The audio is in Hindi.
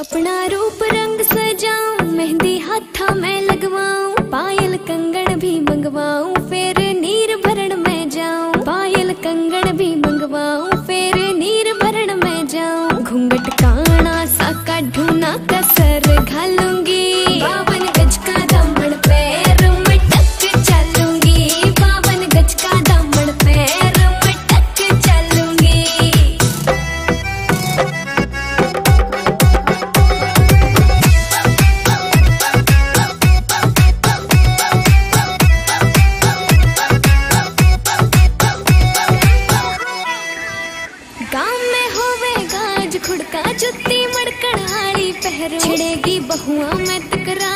अपना रूप रंग सजाऊं, मेहंदी हाथा मैं लगवाऊं, पायल कंगन भी मंगवाऊं, फिर नीर भरण में जाऊं। पायल कंगन भी मंगवाऊं, फिर नीर भरण में जाऊं। घूंघट काना सा काढूं ना कसर घालूंगी, 52 गज का दामन पैर में टक चलूंगी। 52 गज का दामन पैर में टक चलूंगी। गाँव में होवे गाज खुड़का, जुत्ती मड़कड़ हाड़ी पहरो, छिड़ेगी बहुआ में तकरा